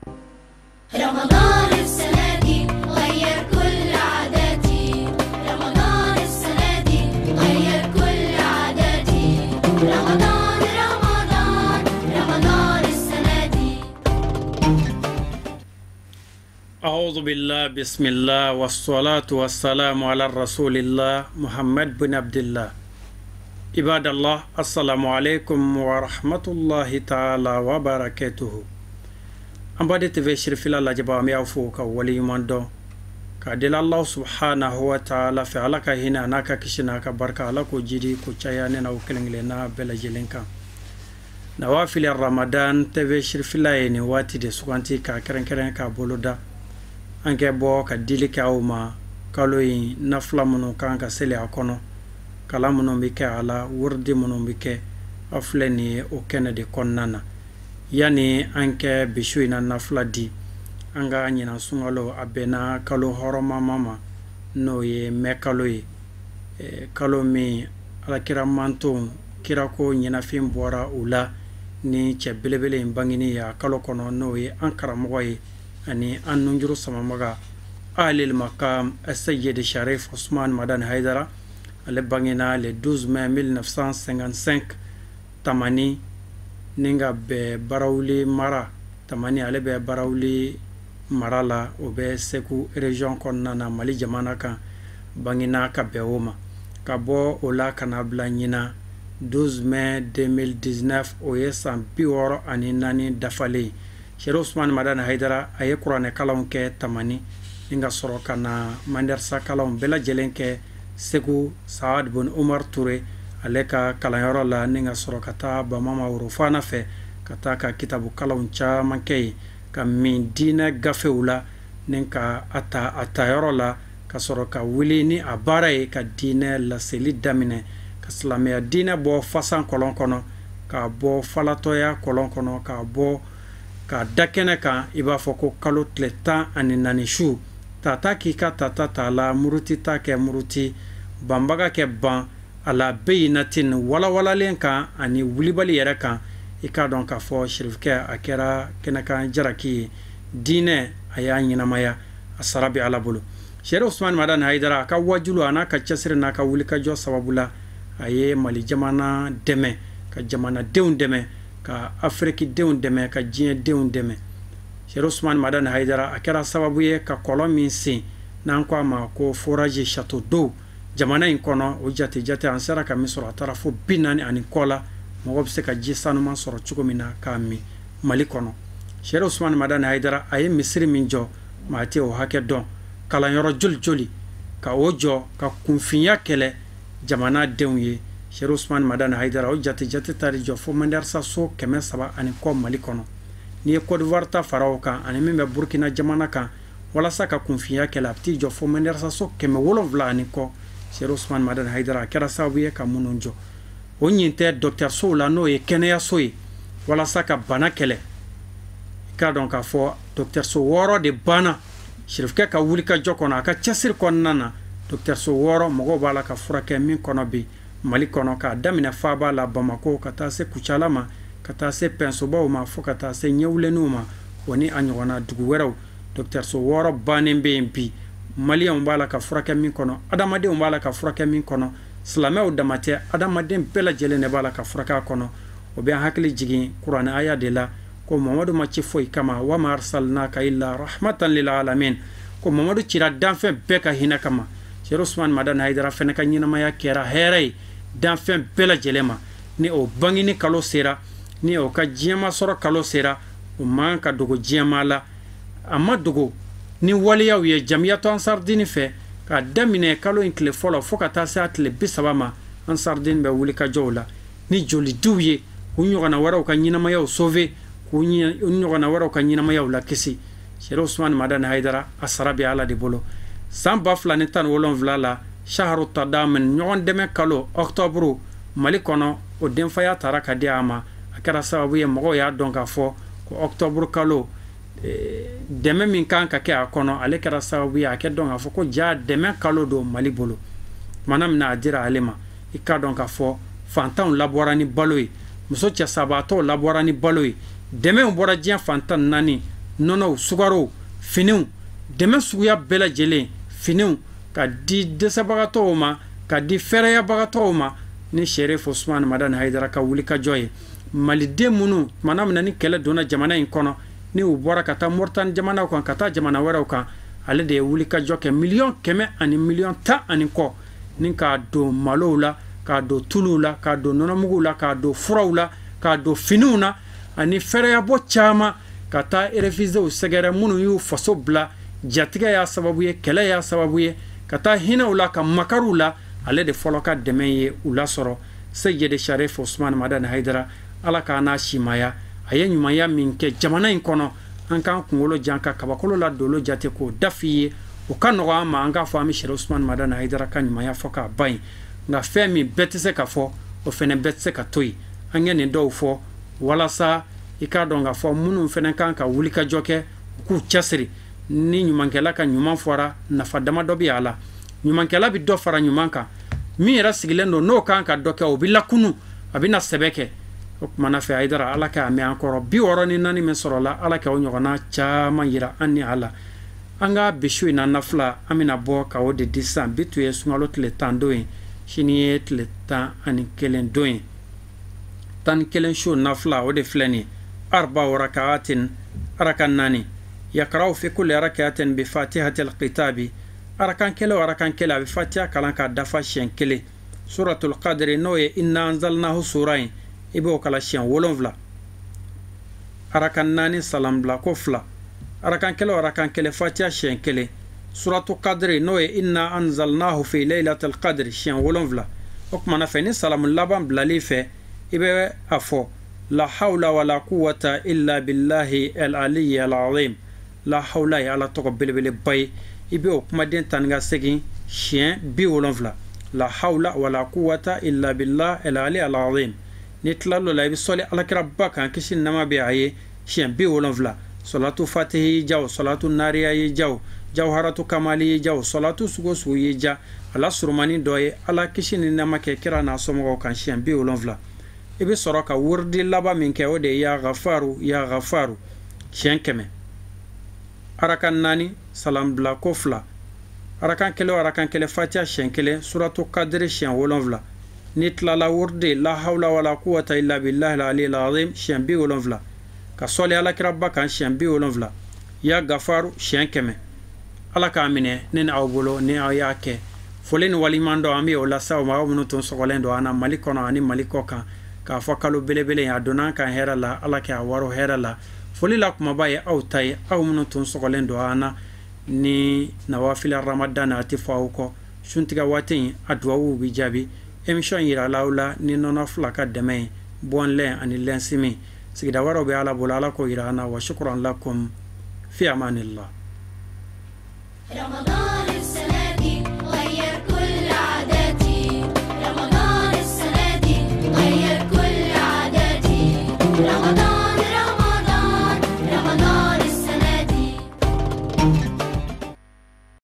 رمضان السنة دي غير كل عاداتي رمضان السنة دي غير كل عاداتي رمضان رمضان رمضان السنة دي أعوذ بالله بسم الله والصلاة والسلام على رسول الله محمد بن عبد الله عباد الله السلام عليكم ورحمة الله تعالى وبركاته أمبادي تفي شرفلا لجبا ميافو كولي ماندو كادل الله سبحانه وتعالى في علاك هنا ناكا كشنا كبركة لكو جيدي كوچاياني ناو كلنجلنا بلا جلنكا نوافل رمضان تفي شرفلا يني واتي دي سوانتي كاكرن كرن كابولو دا anke bo ka dili ka uma kaloyi nafla muno kanka sele akono kala muno bike ala wurdi muno bike afleni o kenede konnana yani anke bishuina nafla di anga nyina sungalo abena kalo horoma mama no ye mekaloyi kalo mi ala kira manto kira ko nyina fim bora ula ni chebelebele mbangini ya kalo kono no ye ankara moyi ani annunjuru samamaga alil maqam as-sayyid Sharif Ousmane Madane Haidara ale bangina le 12 mai 1955 tamani ninga be barawli mara tamani ale be barawli marala o be seku region konnana Mali jamana kan bangina ka be woma ka bo ola kana blanyina 12 mai 2019 o yesan biworo ani nani dafale Sharif Ousmane Madane Haidara aye Qur'an kalon ke tamani inga soro kana mandersa kalon bela jelenke segu Saad bin Umar Touré aleka kalanyoro la ninga soro kata ba mama urufana fe kata ka kitabu kalon cha mankei ka min dina gafeula ninka ata yoro la ka soro ka wili ni abara ka dina la seli damine ka islamia dina bo fasan kolon kono ka bo falatoya kolon kono ka bo ka dakene kan iba foko kalo tleta ani nanishu tata ki ka tata tala muruti ta ke muruti bambaga ke ban ala beyinatin wala wala len kan ani wulibali yere kan ika don ka fo shirifke akera kena kan jaraki dine aya nyinamaya asarabi ala bulu Sharif Ousmane Madane Haidara ka wajulu ana ka chasire na ka wulika jo sababula aye Mali jamana deme ka jamana deun deme ka Afriki deun deme ka jiye deun deme Sharif Ousmane Madane Haidara akera sababu ye ka kolomi sin nan kwa ma ko forage chateau d'eau jamana in kono o jate ansara ka misoro atara fo binani ani kola mo se ka jisanu man soro chuko mina ka mi Mali kono Sharif Ousmane Madane Haidara aye misiri minjo ma te o hake don kala yoro joli ka ojo ka kunfinya kele jamana deun ye Sharif Ousmane Madane Haidara o jate tari jo fo mandarsa so keme saba ani ko Mali kono ni Côte d'Ivoire ta farao kan ani membe Burkina jamana kan wala saka kunfiya kela apti jo fo mandarsa so keme wolonvla ani ko Sharif Ousmane Madane Haidara kera sabuye ka mununjo o nyinte Dr So la no e keneya soyi wala saka bana kele ka don ka fo Dr So woro de bana Sharif ka wulika jokona ka chasir konnana Dr So woro mogo bala ka furake min kono bi Mali kono ka damina faba la Bamako kata se kuchalama kata se pensoba ma fo kata se nyewlenuma woni anyona dugu weraw Dr So woro banembe mpi Mali on bala ka furake min kono adamade on bala ka furake min kono slame damate adamade bela jelene bala ka furaka kono o be hakli jigi Qur'an aya de la ko Muhammadu ma ci foy kama wa ma arsalnaka illa rahmatan lil alamin ko Muhammadu cira danfe beka hina kama Sharif Ousmane Madane Haidara fene ka nyina maya kera heray danfen bela jelema ni o bangini kalo sera ni o ka jema soro kalo sera o man ka dogo jema la amma dogo ni waliya ye jamiyatu ansardini fe ka damine kalo inkle folo foka ta sa atle bisabama ansardin be wuli ka jowla ni joli duye unyogana wara ka nyina maya o sauver unyogana wara ka nyina maya la kisi Sharif Ousmane Madane Haidara asarabi ala de bolo samba flani tan wolon vlala shahru tadamen nyon deme kalo octobre Mali kono o denfaya taraka diama akara sababu ye mogo ya donka fo ko octobre kalo deme min kan ka ke akono ale kara sababu ya ke donka fo ko ja deme kalo do Mali bolo manam na adira alema ika donka fo fantan laborani baloyi muso cha sabato laborani baloyi deme mbora jian fantan nani nɔnɔw sugaro finiw dɛmɛ suguya bɛɛ lajɛlen finiw ka di dɛsɛbagatɔw ma ka di fɛrɛyabagatɔw ma ni Sherif Usman Madani Haidara ka wulikajɔ ye maliden minnu tumana min na ni kɛlɛ donna jamana in kɔnɔ ni u bɔra ka taa Moritani jamanaw kan ka taa jamana wɛrɛw kan ale de ye wulikajɔ kɛ miliyɔn 100 ani miliyɔn 10 ani kɔ ni k'a don malow la k'a don tuluw la k'a don nɔnɔmuguw la k'a don furaw la k'a don finiw na ani fɛrɛyabɔ caman ka taa refugees sɛgɛrɛ minnu y'u faso bila jatigɛ y'a sababu ye kɛlɛ y'a sababu ye ka taa hinɛw la ka makaruw la ale de fɔlɔ ka dɛmɛ ye u lasɔrɔ Seyid Sharif Usman Madani Haidara ala k'a n'a simaya a ye ɲumanya min kɛ jamana in kɔnɔ an k'an kunkolo jan ka kabakolo la dolo jate k'o dafi ye o ka nɔgɔ an ma an k'a fɔ an bɛ Sherif Usman Madani Haidara ka ɲumanya fɔ k'a ban nka fɛn min bɛɛ tɛ se ka fɔ o fɛnɛ bɛɛ tɛ se ka to yen an ye nin dɔw fɔ walasa i k'a dɔn k'a fɔ minnu fɛnɛ kan ka wulikajɔ kɛ u k'u cɛsiri ni ɲumankɛla ka ɲuman fɔra nafa dama dɔ bɛ a la ɲumankɛla bɛ dɔ fara ɲuman kan min yɛrɛ sigilen don n'o kan ka dɔ kɛ o bɛ lakunu a bɛ na sɛbɛ kɛ o kumana fɛ Haidara ala k'a mɛn an kɔrɔ 64 min sɔrɔla ala kɛ o ɲɔgɔnna caman yira an ni ala an ka bi su in na nafila an bɛna bɔ ka o de di sisan bi tun ye sunkalo tile 10 don ye sini ye tile 11 don ye 11 su nafila o de filɛ nin ye arba rakaatin arakan 4 yakraw fi kulli rakatin bi fatihatil kitabi arakan kelen o arakan kelen a bɛ fatiha kalan k'a dafa siɲɛ 1 suratul qadri n'o ye inna anzalnahu sura in i b'o kala siɲɛ 7 arakan 4 salam bila ko 2 arakan kelen o arakan kelen fatiha siɲɛ 1 suratul qadri n'o ye inna anzalnahu fi laylatil qadri siɲɛ 7 o kumana fɛ ni salamu laban bilali fɛ i bɛ a fɔ la hawla wala quwwata illa billahi al-aliyyi al-azim la hawla ye ala tɔgɔ belebeleba ye i bɛ o kumaden tan ni ka segin siɲɛ 70 la hawla wala quwwata illa billahi al-aliyyi al-azim ni tilalo la i bɛ sɔli alakira ba kan kisi nama bɛ a ye siɲɛ 70 salatu fatihi y'i ja o salatu nariya y'i ja o jawharatu kamali y'i ja o salatu sugo sugu y'i ja ala surumani dɔ ye ala kisi ni nama kɛ kira n'a somɔgɔw kan siɲɛ 70 i bɛ sɔrɔ ka wurdi laban min kɛ o de ye ya ghafaru siɲɛ 100 arakan 4 salam bila ko 2 arakan kelen o arakan kelen fatiha siɲɛ 1 suratu kadiri siɲɛ 7 ni tilala wurdi la hawla wala quwwata illa billahi al-aliyyil azim siɲɛ 70 ka sɔli alakira ba kan siɲɛ 70 ya gafaru siɲɛ 100 ala k'a minɛ ne ni aw bolo ni aw y'a kɛ foli ni waliɲuman dɔ an bɛ o lase aw ma aw minnu tun sɔgɔlen don an na Mali kɔnɔ ani Mali kɔ kan k'a fɔ kalo belebele a donna an kan hɛrɛ la ala kɛ a waro hɛrɛ la foli la kumaba ye aw ta ye aw minnu tun sɔgɔlen don an na ni nawafila ramadan a tɛ fɔ aw kɔ suntigɛ waati in a duwawu bɛ jaabi émission yira aw la ni nɔnɔ fila ka dɛmɛ ye bɔnlɛn ani lɛnsimi sigida wɛrɛw bɛ ala bolo ala k'o yira an na wa shukran lakum fi amanillah. رمضان السنة دي غير كل عاداتي رمضان السنة دي غير كل عاداتي رمضان